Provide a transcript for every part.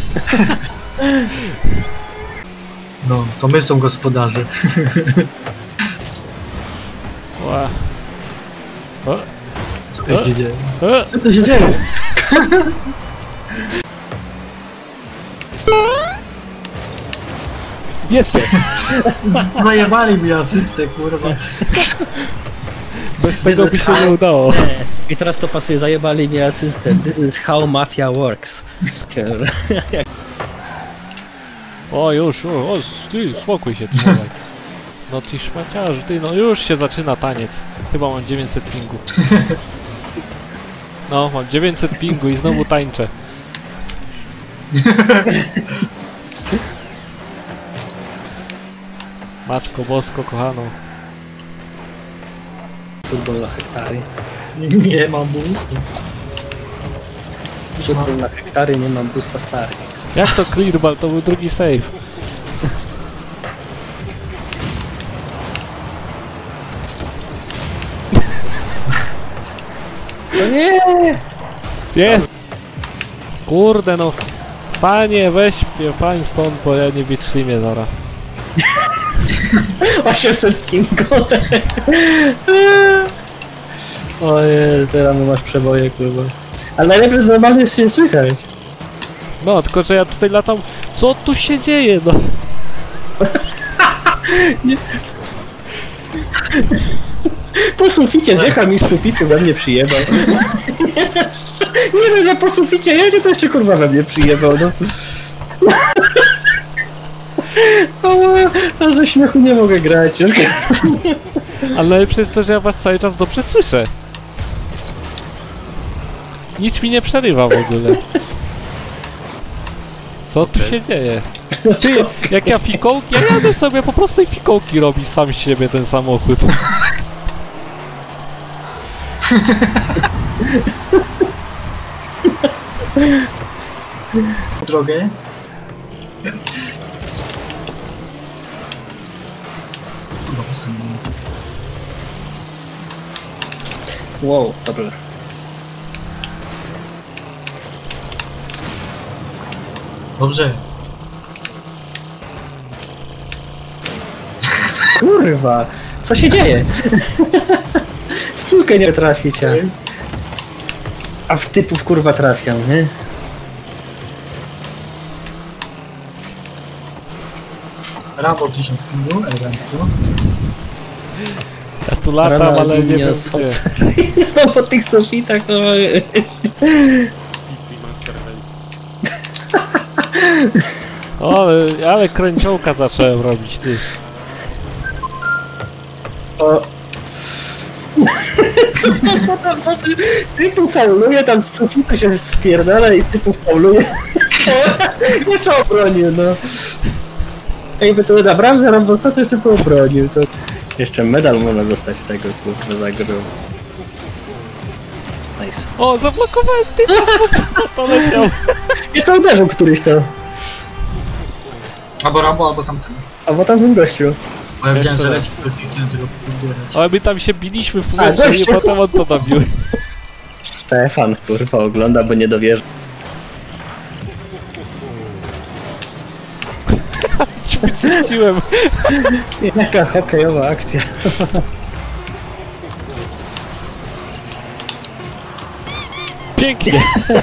No, to my są gospodarze. Ła. O. Co tu się dzieje? Co tu się dzieje? Jesteś! Zajebali mi asystę, kurwa. Bez tego by się nie udało. I teraz to pasuje, zajebali mi asystent. This is how mafia works. O już, o, ty, spokój się, ty dawaj. No ty szmaciarz, ty, no już się zaczyna taniec. Chyba mam 900 pingu. No, mam 900 pingu i znowu tańczę. Matko bosko, kochano. Futbol na hektary. Nie mam boostu. Futbol na hektary, nie mam boosta stary. Jak to clearball? To był drugi save. No nie! Jest! Kurde no. Panie, weź mnie pan stąd, bo ja nie wytrzymię zaraz. 800 kingu. Ojej, teraz masz przeboje, kurwa. Ale najlepiej normalnie jest się słychać. No, tylko że ja tutaj latam... Co tu się dzieje, no? Po suficie zjechał mi z sufitu, we mnie przyjebał. Nie no, że po suficie jedzie, to jeszcze kurwa we mnie przyjebał, no. A ze śmiechu nie mogę grać. Ale najlepsze jest to, że ja was cały czas dobrze słyszę. Nic mi nie przerywa w ogóle. Co tu się dzieje? Ty, jak ja fikołki, ja jadę sobie po prostu fikołki robi sam z siebie ten samochód. Drogę. Kurwa, postawię. Wow, dobrze. Dobrze. Kurwa, co się dzieje? W piłkę nie traficie. A w typów kurwa trafiam, nie? Rambo 1000 pingu, elegancko. Ja tu latam, ale nie wiem gdzie. Znowu po tych soshitach, no. O, ale kręciołka zacząłem robić, ty. O. Typu fauluje, tam z sufitu się spierdala i typu fauluje. Jeszcze obronił, no. Jakby to na bramce Rambosta to jeszcze poobronił, to... Jeszcze medal można dostać z tego, kurwa, zagrał. Nice. O, zablokowałem, ty, to leciał. Jeszcze uderzył któryś to. Albo Rambo, albo tamten. Albo tam ten gościu. Bo ja widziałem, że Jeszcze leci, to fikcję tego pobierać. Ale my tam się biliśmy w powietrzu i gościu. potem on to nabił. Stefan, kurwa, ogląda, bo nie dowierzy. Ćwiczyłem. Jaka hokejowa akcja. Pięknie.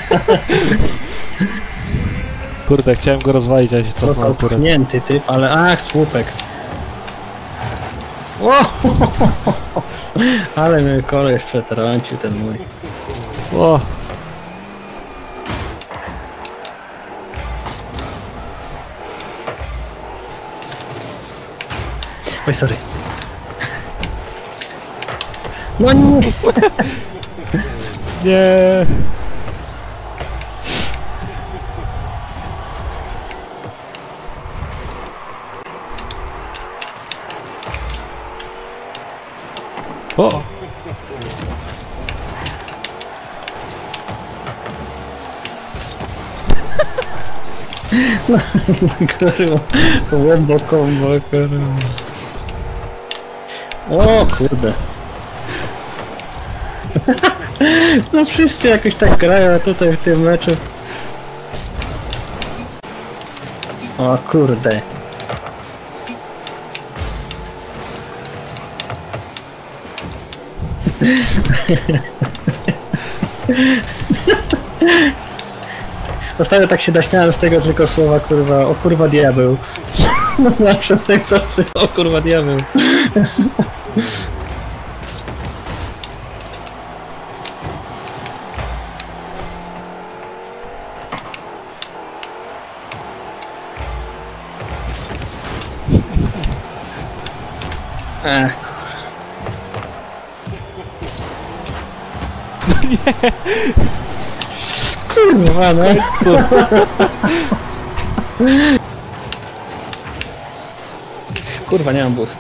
Kurde, chciałem go rozwalić, a się cofnął Został akurat. pchnięty typ, ale ach, słupek. O! Ale mnie koleś przetrącił ten mój. O, Oj, sorry. No nie! nie. O. Kurwa, łombo kombo, kurwa. O kurde. No wszyscy jakoś tak grają, a tutaj w tym meczu O kurde. Ostatnio tak się naśmiałem z tego tylko słowa kurwa, o kurwa diabeł. No zawsze tak zawsze, o kurwa diabeł. Ach, kurwa, no. Kurwa, nie mam boost.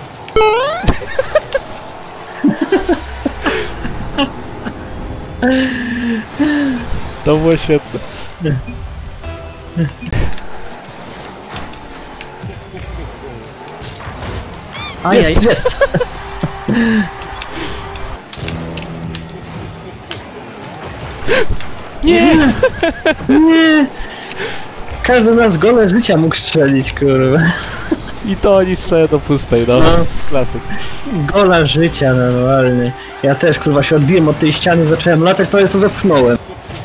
To było świetne. Ajaj, jest! Nie! Nie! Każdy z nas gole życia mógł strzelić, kurwa. I to oni strzelają do pustej, no. No. Klasyk. Gola życia normalnie. Ja też kurwa się odbiłem od tej ściany, zacząłem latać, prawie to wepchnąłem.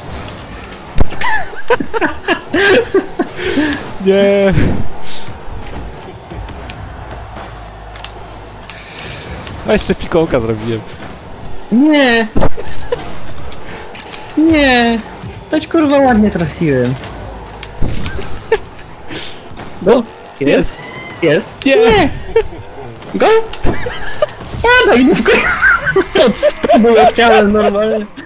Nie! A jeszcze fikołka zrobiłem. Nie! Nie! Toć kurwa ładnie trafiłem. Go? Jest? Jest? Nie! Go? Padaj, no w końcu! Od spodu jak chciałem normalnie.